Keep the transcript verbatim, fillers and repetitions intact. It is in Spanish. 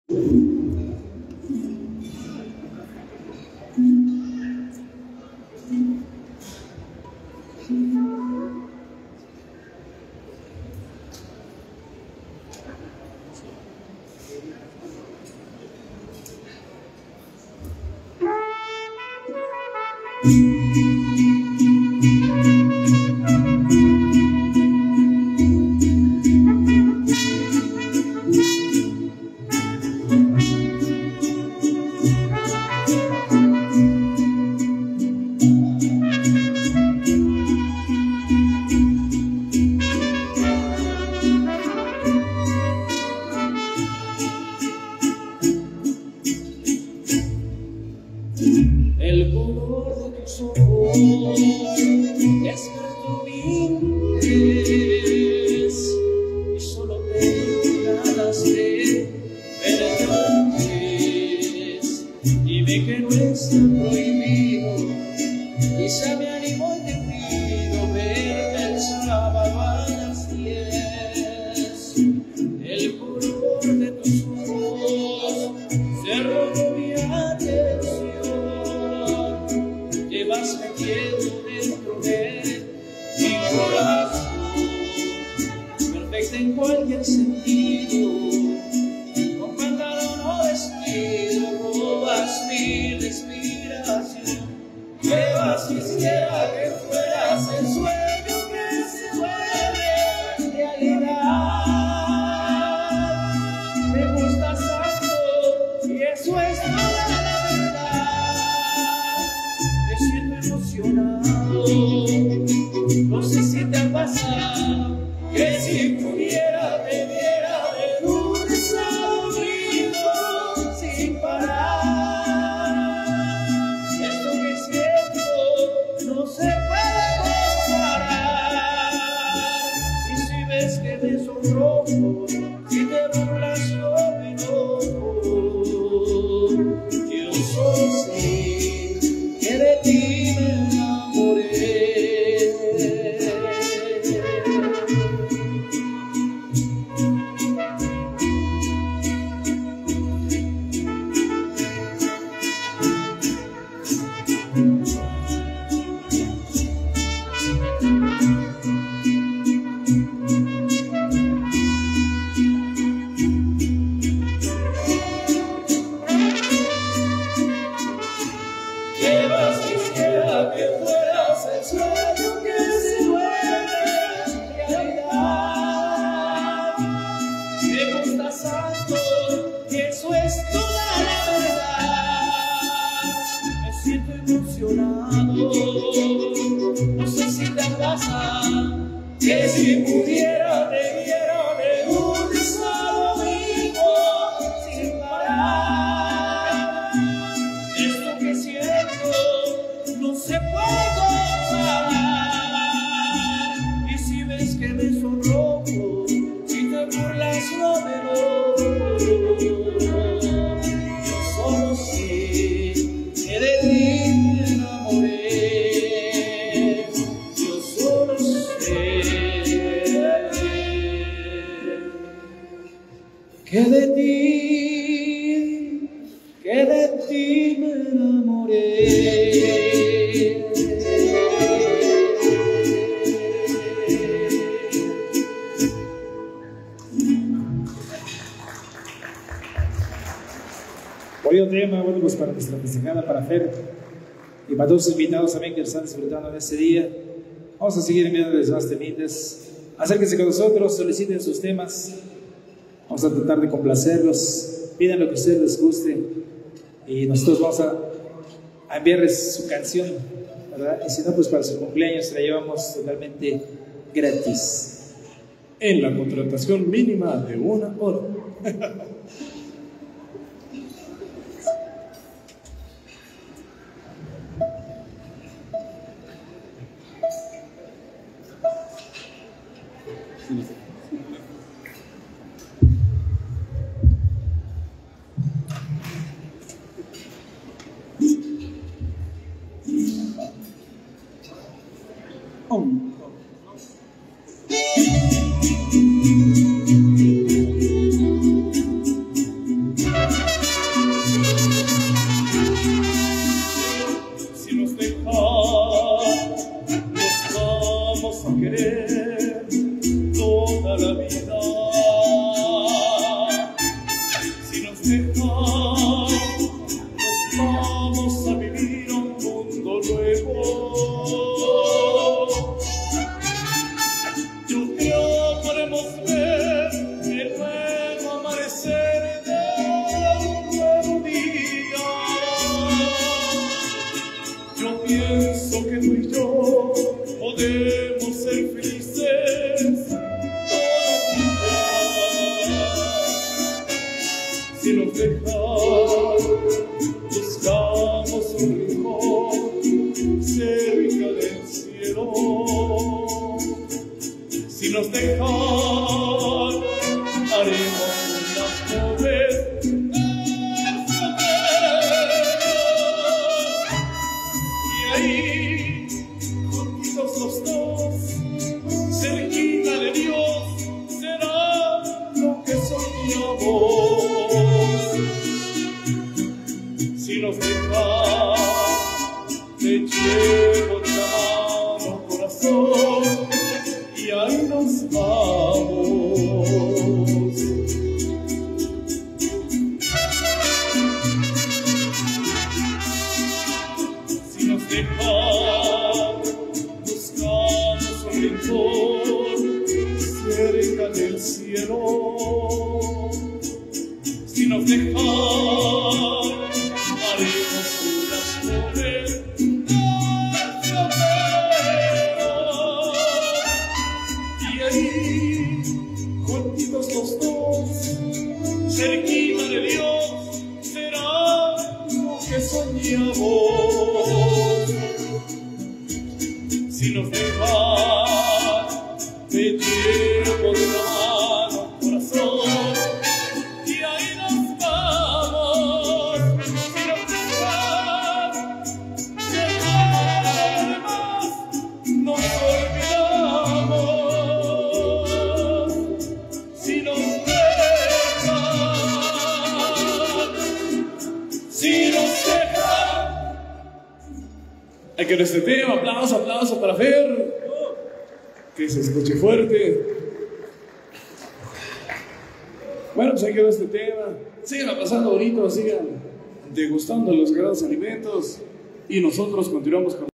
Y para todos los invitados también que están disfrutando en este día, vamos a seguir enviándoles más temitas. Acérquense con nosotros, soliciten sus temas, vamos a tratar de complacerlos, pidan lo que a ustedes les guste y nosotros vamos a, a enviarles su canción, ¿verdad? Y si no, pues para su cumpleaños la llevamos totalmente gratis. En la contratación mínima de una hora. dejar, nos vamos a vivir un mundo nuevo. Yo creo podemos ver el nuevo amanecer de un nuevo día. Yo pienso que tú y yo podemos ser felices si nos dejan, buscamos un rincón cerca del cielo. Si nos dejan, haremos unas nubes y ahí, juntitos los dos, cerquita de Dios, será lo que soñamos. Si nos dejan, te llevo de la mano, corazón, y ahí nos vamos. Si nos dejan, buscamos un rincón cerca del cielo. Si nos dejan, haremos unas nubes y ahí, juntitos los dos, cerquita de Dios, será lo que soñamos. Si nos dejan, te llevo de la mano, corazón, y ahí nos vamos. Si nos dejan, además nos olvidamos. Si nos dejan, si nos dejan. Hay que ver este tema. Aplauso, aplauso para Fer. Que se escuche fuerte. Bueno, pues ahí quedó este tema. Sigan pasando bonito, sigan degustando los grandes alimentos y nosotros continuamos con